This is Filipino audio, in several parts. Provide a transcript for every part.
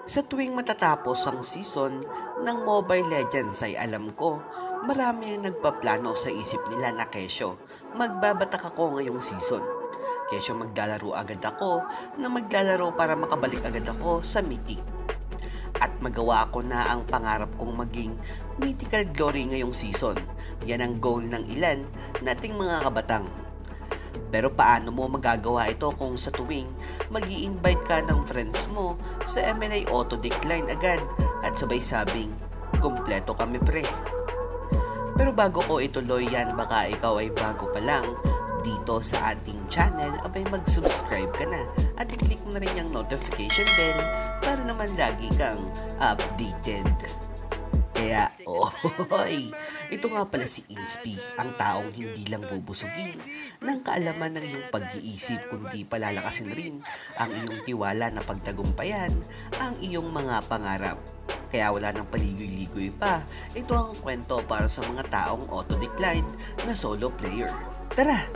Sa tuwing matatapos ang season ng Mobile Legends ay alam ko, marami ang nagpaplano sa isip nila na kesyo, magbabatak ako ngayong season. Kesyo maglalaro agad ako na maglalaro para makabalik agad ako sa Mythic. At magawa ko na ang pangarap kong maging Mythical Glory ngayong season. Yan ang goal ng ilan nating mga kabatang. Pero paano mo magagawa ito kung sa tuwing mag-i-invite ka ng friends mo sa MLA Auto Decline agad at sabay sabing, kumpleto kami pre. Pero bago ko ituloy yan, baka ikaw ay bago pa lang dito sa ating channel, abay mag-subscribe ka na at i-click mo na rin yung notification bell para naman lagi kang updated. Kaya, ito nga pala si Inspi, ang taong hindi lang bubusugin ng kaalaman ng iyong pag-iisip, kundi palalakasin rin ang iyong tiwala na pagtagumpayan ang iyong mga pangarap. Kaya wala nang paligoy-ligoy pa, ito ang kwento para sa mga taong auto-decline na solo player. Tara!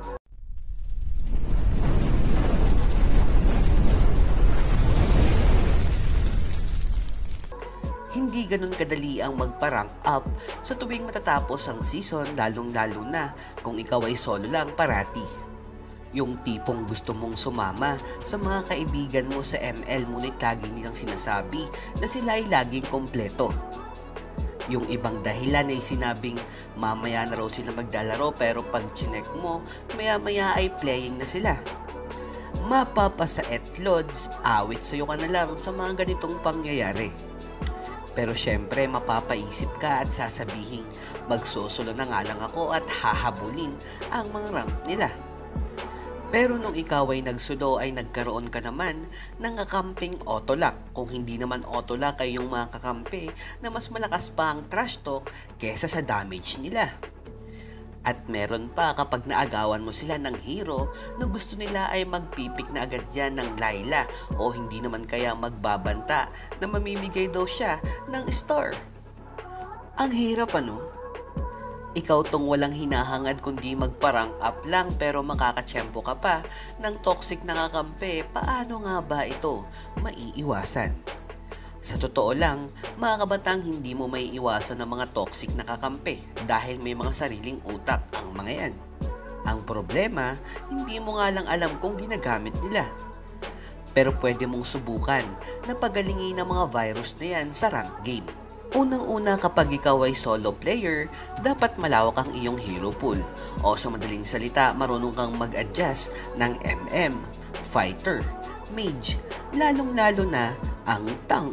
Hindi ganun kadali ang magpa-rank up sa tuwing matatapos ang season, lalong-lalo na kung ikaw ay solo lang parati. Yung tipong gusto mong sumama sa mga kaibigan mo sa ML, ngunit lagi nilang sinasabi na sila ay laging kompleto. Yung ibang dahilan ay sinabing mamaya na raw sila maglalaro, pero pag chinek mo, maya-maya ay playing na sila. Mapapasa etlods, awit sa'yo ka na lang sa mga ganitong pangyayari. Pero syempre mapapaisip ka at sasabihin, magsusulo na nga lang ako at hahabulin ang mga rank nila. Pero nung ikaw ay nagsudo ay nagkaroon ka naman ng kakamping autolock. Kung hindi naman autolock ay yung mga kakampi na mas malakas pa ang trash talk kesa sa damage nila. At meron pa kapag naagawan mo sila ng hero na gusto nila ay magpipik na agad yan ng Layla o hindi naman kaya magbabanta na mamimigay daw siya ng star. Ang hirap ano? Ikaw tong walang hinahangad kundi magpa-rank up lang pero makakatsyempo ka pa ng toxic na kakampi. Paano nga ba ito maiiwasan? Sa totoo lang, mga kabatang, hindi mo may iwasan ng mga toxic na kakampi dahil may mga sariling utak ang mga yan. Ang problema, hindi mo nga lang alam kung ginagamit nila. Pero pwede mong subukan na pagalingin ang mga virus na yan sa rank game. Unang-una, kapag ikaw ay solo player, dapat malawak ang iyong hero pool. O sa madaling salita, marunong kang mag-adjust ng MM, fighter, mage, lalong-lalo na ang tank.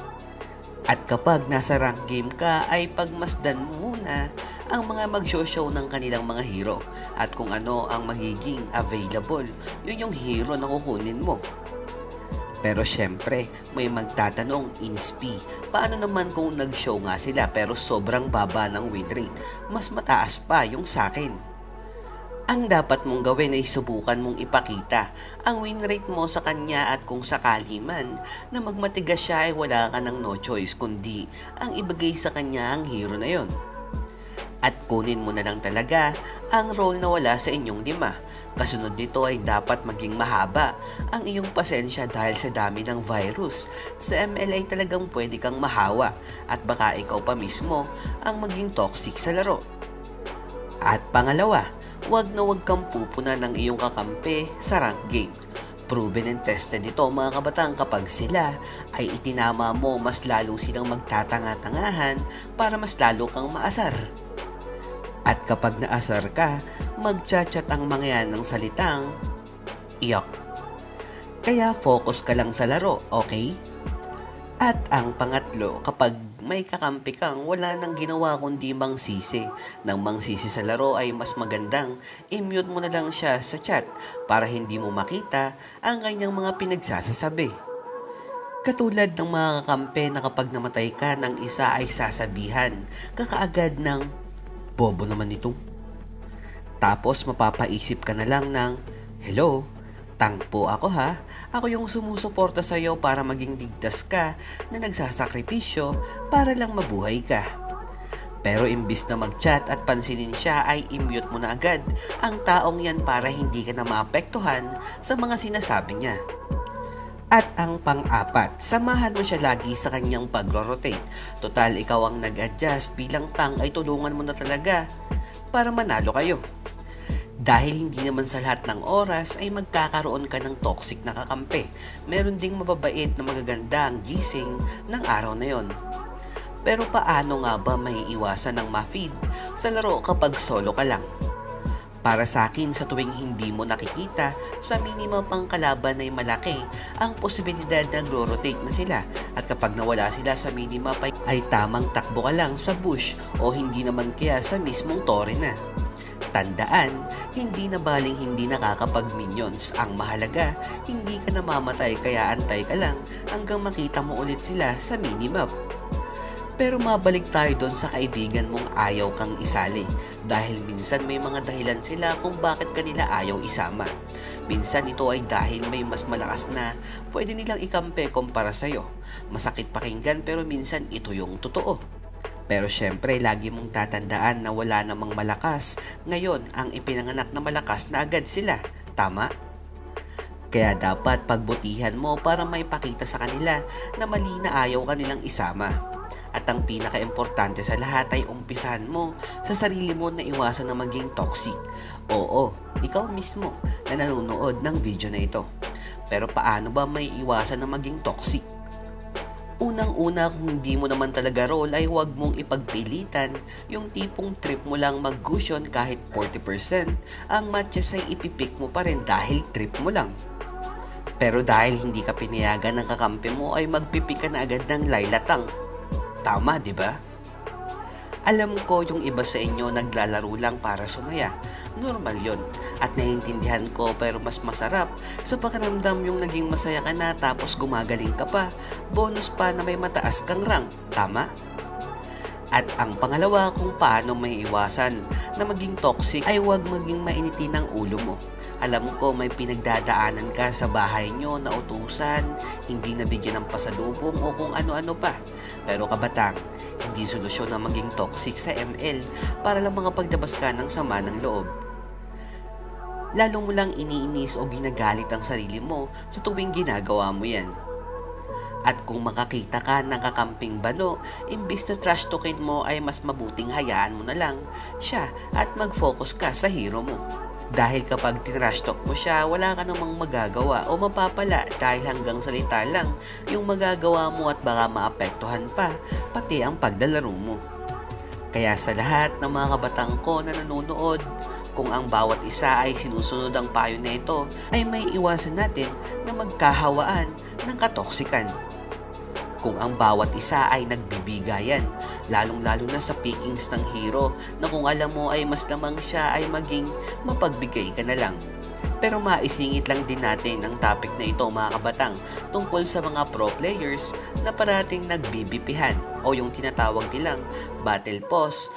At kapag nasa rank game ka ay pagmasdan mo muna ang mga mag-show ng kanilang mga hero at kung ano ang magiging available, yun yung hero na kukunin mo. Pero syempre, may magtatanong, Inspi, paano naman kung nag-show nga sila pero sobrang baba ng win rate? Mas mataas pa yung sakin. Ang dapat mong gawin ay subukan mong ipakita ang win rate mo sa kanya at kung sakali man na magmatigas siya ay wala ka ng no choice kundi ang ibigay sa kanya ang hero na yon. At kunin mo na lang talaga ang role na wala sa inyong lima. Kasunod nito ay dapat maging mahaba ang iyong pasensya dahil sa dami ng virus. Sa ML ay talagang pwede kang mahawa at baka ikaw pa mismo ang maging toxic sa laro. At pangalawa, wag na wag kang pupuna ng iyong kakampi sa rank game. Proven and tested ito mga kabatang, kapag sila ay itinama mo, mas lalo silang magtatanga-tangahan para mas lalo kang maasar. At kapag naasar ka, magchat-chat ang mga yan ng salitang iyak. Kaya focus ka lang sa laro, okay? At ang pangatlo, kapag may kakampi kang wala nang ginawa kundi mangsisi. Nang mangsisi sa laro ay mas magandang i-mute mo na lang siya sa chat para hindi mo makita ang kanyang mga pinagsasasabi. Katulad ng mga kakampi na kapag namatay ka ng isa ay sasabihan kakaagad ng bobo naman ito. Tapos mapapaisip ka na lang ng, hello, tank po ako ha. Ako yung sumusuporta sa iyo para maging ligtas ka na nagsasakripisyo para lang mabuhay ka. Pero imbis na mag-chat at pansinin siya ay i-mute mo na agad ang taong yan para hindi ka na maapektuhan sa mga sinasabi niya. At ang pang-apat, samahan mo siya lagi sa kanyang pagro-rotate. Total, ikaw ang nag-adjust, bilang tang ay tulungan mo na talaga para manalo kayo. Dahil hindi naman sa lahat ng oras ay magkakaroon ka ng toxic na kakampi. Meron ding mababait na magaganda ang gising ng araw na yon. Pero paano nga ba maiiwasan ng ma-feed sa laro kapag solo ka lang? Para sa akin, sa tuwing hindi mo nakikita, sa minimum pang kalaban ay malaki ang posibilidad na nagro-rotate na sila, at kapag nawala sila sa minimum ay tamang takbo ka lang sa bush o hindi naman kaya sa mismong tore na. Tandaan, hindi na baling hindi nakakapag-minions. Ang mahalaga, hindi ka namamatay, kaya antay ka lang hanggang makita mo ulit sila sa minimap. Pero mabalik tayo doon sa kaibigan mong ayaw kang isali, dahil minsan may mga dahilan sila kung bakit kanila ayaw isama. Minsan ito ay dahil may mas malakas na pwede nilang ikampe kumpara sa'yo. Masakit pakinggan pero minsan ito yung totoo. Pero syempre, lagi mong tatandaan na wala namang malakas. Ngayon, ang ipinanganak na malakas na agad sila. Tama? Kaya dapat pagbutihan mo para maipakita sa kanila na mali na ayaw kanilang isama. At ang pinaka-importante sa lahat ay umpisahan mo sa sarili mo na iwasan na maging toxic. Oo, ikaw mismo na nanonood ng video na ito. Pero paano ba may iwasan na maging toxic? Unang-una, kung hindi mo naman talaga roll ay huwag mong ipagpilitan yung tipong trip mo lang mag-cushion kahit 40%. Ang matches ay ipipik mo pa rin dahil trip mo lang. Pero dahil hindi ka pinayagan ng kakampi mo ay magpipik ka na agad ng lailatang. Tama, di ba? Alam ko yung iba sa inyo naglalaro lang para sumaya. Normal yon. At naiintindihan ko, pero mas masarap sa pakiramdam yung naging masaya ka na tapos gumagaling ka pa. Bonus pa na may mataas kang rank. Tama? At ang pangalawa, kung paano may iwasan na maging toxic ay huwag maging mainitin ang ulo mo. Alam ko may pinagdadaanan ka sa bahay nyo na utusan, hindi nabigyan ng pasalubong o kung ano-ano pa. Pero kabatang, hindi solusyon na maging toxic sa ML para lang makapagdabas ka ng sama ng loob. Lalo mo lang iniinis o ginagalit ang sarili mo sa tuwing ginagawa mo yan. At kung makakita ka ng kakamping bano, imbis na trash talkin mo ay mas mabuting hayaan mo na lang siya at mag-focus ka sa hero mo. Dahil kapag trash talk mo siya, wala ka namang magagawa o mapapala dahil hanggang salita lang yung magagawa mo at baka maapektuhan pa pati ang paglalaro mo. Kaya sa lahat ng mga kabatang ko na nanonood, kung ang bawat isa ay sinusunod ang payo na ito, ay may iwasan natin na magkahawaan ng katoksikan. Kung ang bawat isa ay nagbibigayan, lalong-lalo na sa pickings ng hero na kung alam mo ay mas lamang siya ay maging mapagbigay ka na lang. Pero maisingit lang din natin ang topic na ito mga kabatang tungkol sa mga pro players na parating nagbibipihan o yung tinatawag nilang battle pause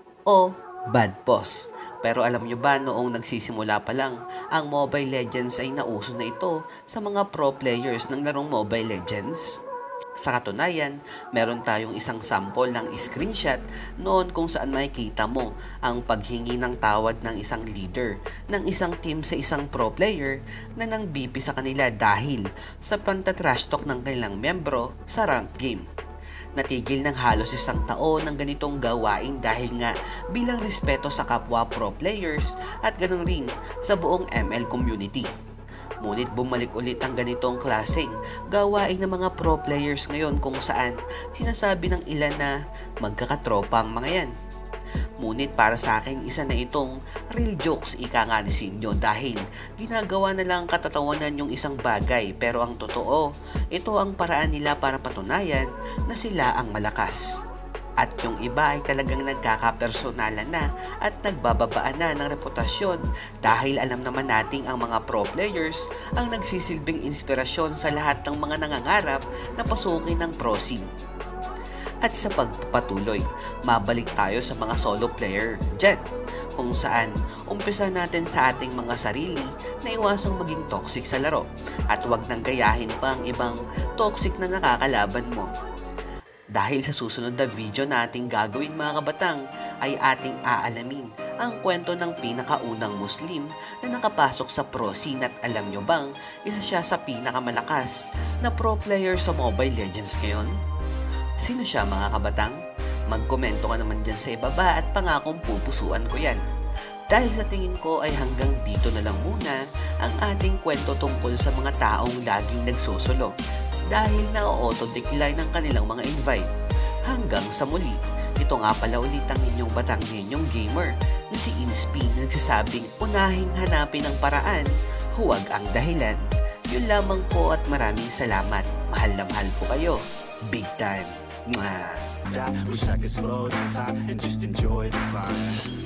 o bad pause. Pero alam nyo ba, noong nagsisimula pa lang, ang Mobile Legends ay nauso na ito sa mga pro players ng larong Mobile Legends? Sa katunayan, meron tayong isang sample ng screenshot noon kung saan makikita mo ang paghingi ng tawad ng isang leader ng isang team sa isang pro player na nang BP sa kanila dahil sa pantatrash talk ng kanilang membro sa rank game. Natigil ng halos isang taon ng ganitong gawain dahil nga bilang respeto sa kapwa pro players at ganoon rin sa buong ML community. Ngunit bumalik ulit ang ganitong klaseng gawain ng mga pro players ngayon kung saan sinasabi ng ilan na magkakatropa ang mga yan. Ngunit para sa akin, isa na itong real jokes ika nga ni Sinyo dahil ginagawa na lang katatawanan yung isang bagay, pero ang totoo, ito ang paraan nila para patunayan na sila ang malakas. At yung iba ay talagang nagkakapersonalan na at nagbababaan na ng reputasyon dahil alam naman nating ang mga pro players ang nagsisilbing inspirasyon sa lahat ng mga nangangarap na pasukin ng pro scene. At sa pagpapatuloy, mabalik tayo sa mga solo player dyan, kung saan umpisa natin sa ating mga sarili na iwasang maging toxic sa laro at huwag nang gayahin pa ang ibang toxic na nakakalaban mo. Dahil sa susunod na video na ating gagawin mga kabatang ay ating aalamin ang kwento ng pinakaunang Muslim na nakapasok sa pro scene at alam nyo bang isa siya sa pinakamalakas na pro player sa Mobile Legends ngayon? Sino siya mga kabatang? Magkomento ka naman dyan sa ibaba at pangakong pupusuan ko yan. Dahil sa tingin ko ay hanggang dito na lang muna ang ating kwento tungkol sa mga taong laging nagsusulo dahil na-auto-decline ang kanilang mga invite. Hanggang sa muli, ito nga pala ulit ang inyong batang ninyong gamer na si Inspin na nagsasabing unahing hanapin ang paraan, huwag ang dahilan. Yun lamang po at maraming salamat. Mahal na mahal po kayo. Big time. Mwah! Wish I could slow down time and just enjoy the climb.